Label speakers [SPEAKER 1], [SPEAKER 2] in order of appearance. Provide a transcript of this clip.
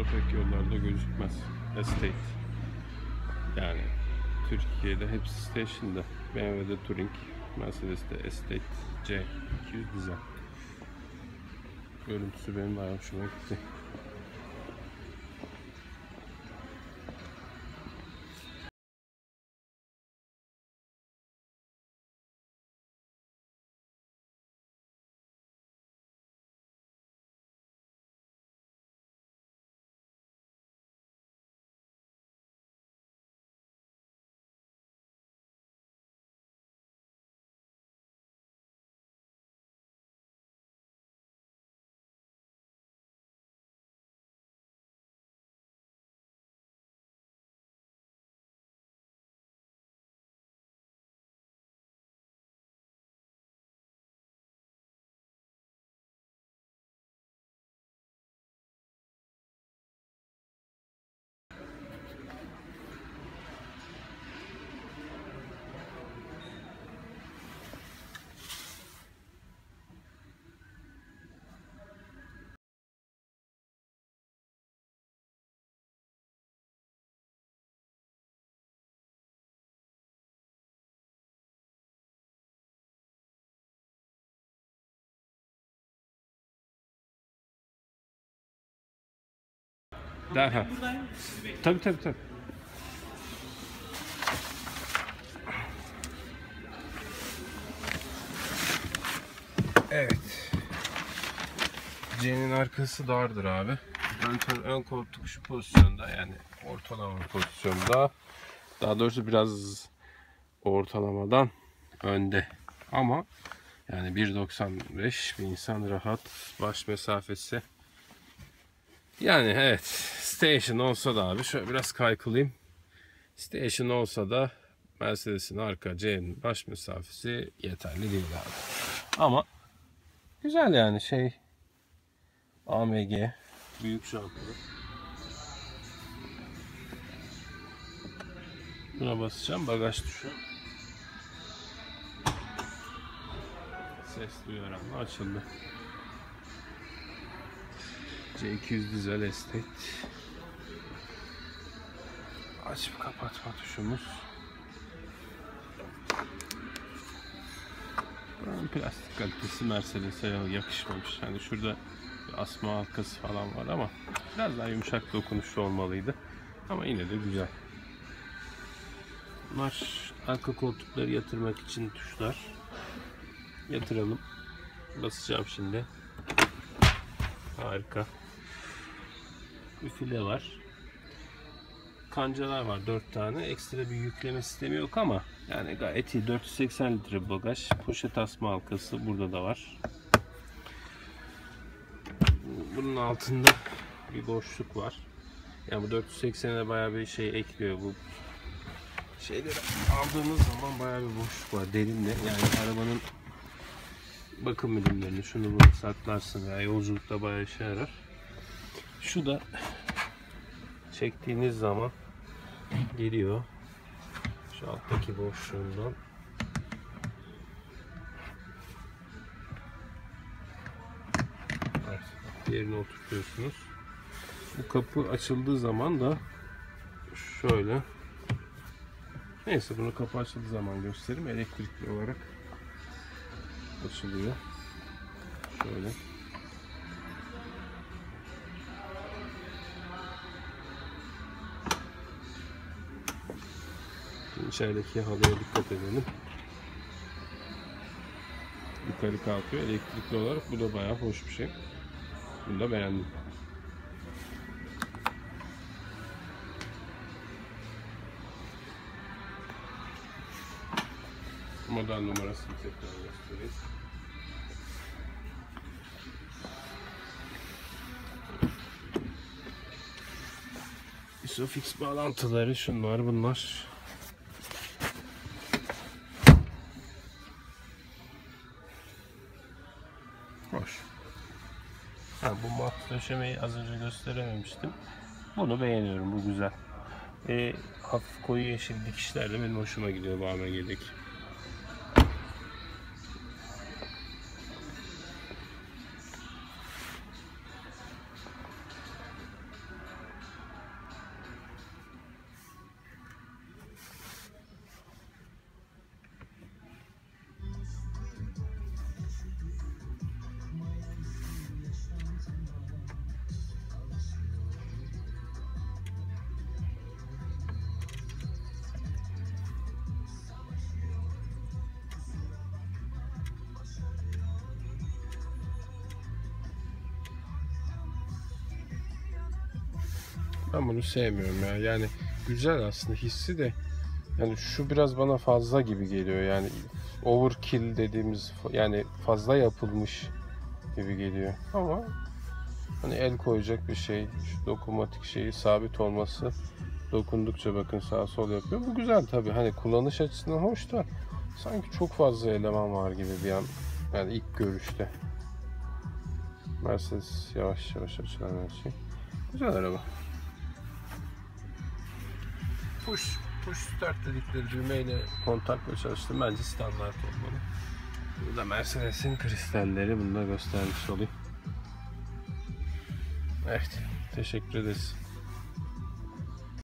[SPEAKER 1] da pek yollarda gözükmez. Estate. Yani Türkiye'de hepsi station'da. BMW'de Touring, Mercedes'te Estate C200 dizel. Görüntüsü benim bayağı hoşuma gitti. Derhal. Tabii. Evet. C'nin arkası dardır abi. Ön koltuk şu pozisyonda, yani ortalama pozisyonda. Daha doğrusu biraz ortalamadan önde. Ama yani 1.95 bir insan rahat baş mesafesi. Yani evet, station olsa da abi, şöyle biraz kaykılayım. Station olsa da Mercedes'in arka C'nin baş mesafesi yeterli değil abi. Ama güzel yani, AMG büyük şampiyonu. Buna basacağım, bagaj tuşu. Ses duyuyor ama açıldı. C200 dizel Estate. Açıp kapatma tuşumuz. Buranın plastik kalitesi Mercedes'e yakışmamış. Hani şurada bir asma halkası falan var ama biraz daha yumuşak dokunuşlu olmalıydı. Ama yine de güzel. Bunlar arka koltukları yatırmak için tuşlar. Yatıralım. Basacağım şimdi. Harika. Bir file var. Kancalar var 4 tane. Ekstra bir yükleme sistemi yok ama yani gayet iyi. 480 litre bagaj. Poşet asma halkası burada da var. Bunun altında bir boşluk var. Yani bu 480'e bayağı bir şey ekliyor. Bu şeyleri aldığımız zaman bayağı bir boşluk var. Derinle. Yani arabanın bakım ürünlerini, şunu bunu saklarsın veya yolculukta bayağı işe yarar. Şu da çektiğiniz zaman geliyor. Şu alttaki boşluğundan. Evet, yerine oturtuyorsunuz. Bu kapı açıldığı zaman da şöyle. Neyse, bunu kapı açıldığı zaman göstereyim. Elektrikli olarak açılıyor. Şöyle. İçerideki halıya dikkat edelim. Yukarı kalkıyor elektrikli olarak. Bu da bayağı hoş bir şey. Bunu da beğendim. Model numarasını tekrar göstereyim. Isofix bağlantıları şunlar bunlar. Hoş. Bu mat döşemeyi az önce gösterememiştim. Bunu beğeniyorum, bu güzel. Hafif koyu yeşil dikişler de benim hoşuma gidiyor bu AMG'deki. Ben bunu sevmiyorum ya. Yani güzel aslında hissi de. Yani şu biraz bana fazla gibi geliyor. Yani overkill dediğimiz, yani fazla yapılmış gibi geliyor. Ama hani el koyacak bir şey. Şu dokunmatik şeyi sabit olması. Dokundukça bakın sağ sol yapıyor. Bu güzel tabii. Hani kullanış açısından hoş da sanki çok fazla eleman var gibi bir an. Yani ilk görüşte. Mercedes yavaş yavaş açılan her şey. Güzel araba. Push start dedikleri düğmeyle kontakla çalıştım. Bence standart olmalı. Burada Mercedes'in kristalleri, bunu da göstermiş olayım. Evet. Teşekkür ederiz.